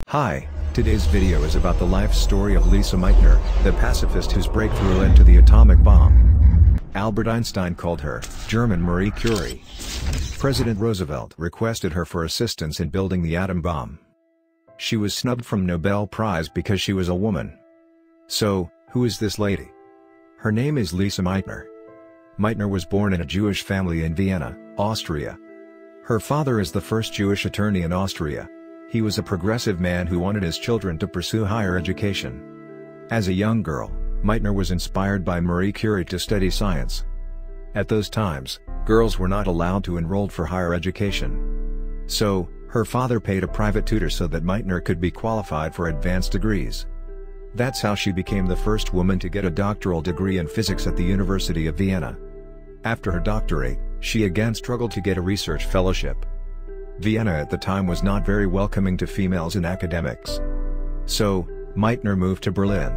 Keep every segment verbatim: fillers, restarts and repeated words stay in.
Hi, today's video is about the life story of Lise Meitner, the pacifist whose breakthrough led to the atomic bomb. Albert Einstein called her German Marie Curie. President Roosevelt requested her for assistance in building the atom bomb. She was snubbed from Nobel Prize because she was a woman. So, who is this lady? Her name is Lise Meitner. Meitner was born in a Jewish family in Vienna, Austria. Her father is the first Jewish attorney in Austria. He was a progressive man who wanted his children to pursue higher education. As a young girl, Meitner was inspired by Marie Curie to study science. At those times, girls were not allowed to enroll for higher education. So, her father paid a private tutor so that Meitner could be qualified for advanced degrees. That's how she became the first woman to get a doctoral degree in physics at the University of Vienna. After her doctorate, she again struggled to get a research fellowship. Vienna at the time was not very welcoming to females in academics. So, Meitner moved to Berlin.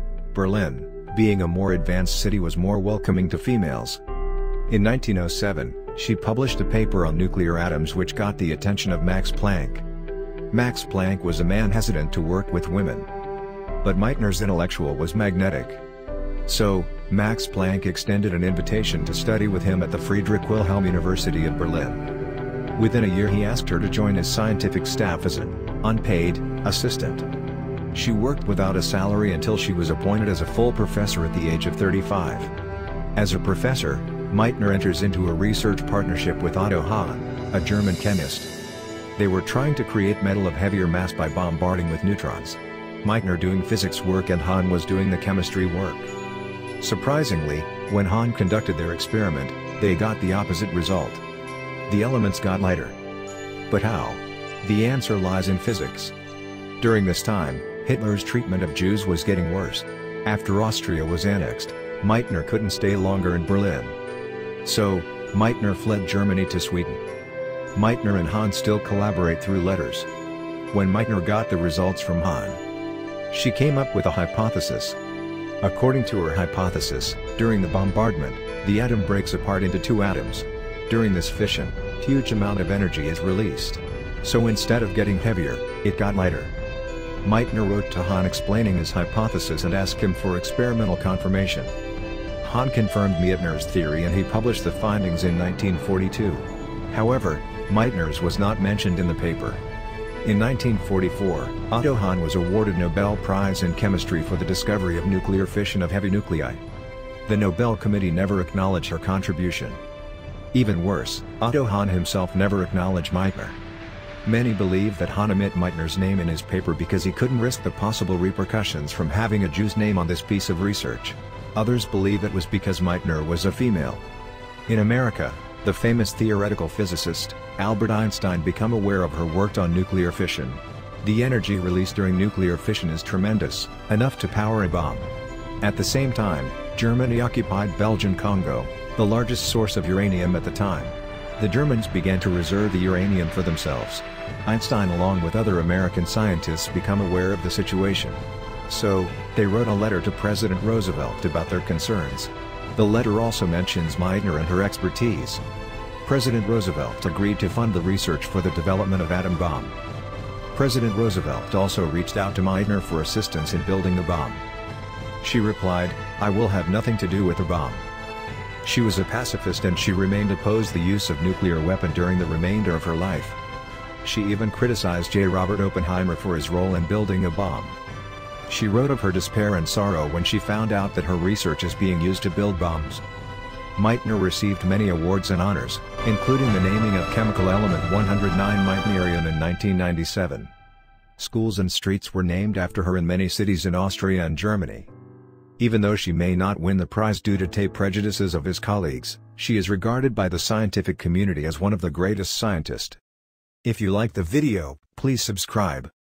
Berlin, being a more advanced city, was more welcoming to females. In nineteen oh seven, she published a paper on nuclear atoms which got the attention of Max Planck. Max Planck was a man hesitant to work with women. But Meitner's intellectual was magnetic. So, Max Planck extended an invitation to study with him at the Friedrich Wilhelm University of Berlin. Within a year he asked her to join his scientific staff as an unpaid assistant. She worked without a salary until she was appointed as a full professor at the age of thirty-five. As a professor, Meitner enters into a research partnership with Otto Hahn, a German chemist. They were trying to create metal of heavier mass by bombarding with neutrons. Meitner doing physics work and Hahn was doing the chemistry work. Surprisingly, when Hahn conducted their experiment, they got the opposite result. The elements got lighter. But how? The answer lies in physics. During this time, Hitler's treatment of Jews was getting worse. After Austria was annexed, Meitner couldn't stay longer in Berlin. So, Meitner fled Germany to Sweden. Meitner and Hahn still collaborate through letters. When Meitner got the results from Hahn, she came up with a hypothesis. According to her hypothesis, during the bombardment, the atom breaks apart into two atoms. During this fission, huge amount of energy is released. So instead of getting heavier, it got lighter. Meitner wrote to Hahn explaining his hypothesis and asked him for experimental confirmation. Hahn confirmed Meitner's theory and he published the findings in nineteen forty-two. However, Meitner's was not mentioned in the paper. In nineteen forty-four, Otto Hahn was awarded Nobel Prize in Chemistry for the discovery of nuclear fission of heavy nuclei. The Nobel Committee never acknowledged her contribution. Even worse, Otto Hahn himself never acknowledged Meitner. Many believe that Hahn omitted Meitner's name in his paper because he couldn't risk the possible repercussions from having a Jew's name on this piece of research. Others believe it was because Meitner was a female. In America, the famous theoretical physicist, Albert Einstein, became aware of her work on nuclear fission. The energy released during nuclear fission is tremendous, enough to power a bomb. At the same time, Germany occupied Belgian Congo, the largest source of uranium at the time. The Germans began to reserve the uranium for themselves. Einstein along with other American scientists became aware of the situation. So, they wrote a letter to President Roosevelt about their concerns. The letter also mentions Meitner and her expertise. President Roosevelt agreed to fund the research for the development of atom bomb. President Roosevelt also reached out to Meitner for assistance in building the bomb. She replied, "I will have nothing to do with the bomb." She was a pacifist and she remained opposed the use of nuclear weapon during the remainder of her life. She even criticized J. Robert Oppenheimer for his role in building a bomb. She wrote of her despair and sorrow when she found out that her research is being used to build bombs. Meitner received many awards and honors, including the naming of chemical element one hundred nine Meitnerium in nineteen ninety-seven. Schools and streets were named after her in many cities in Austria and Germany. Even though she may not win the prize due to the prejudices of his colleagues, she is regarded by the scientific community as one of the greatest scientists. If you like the video, please subscribe.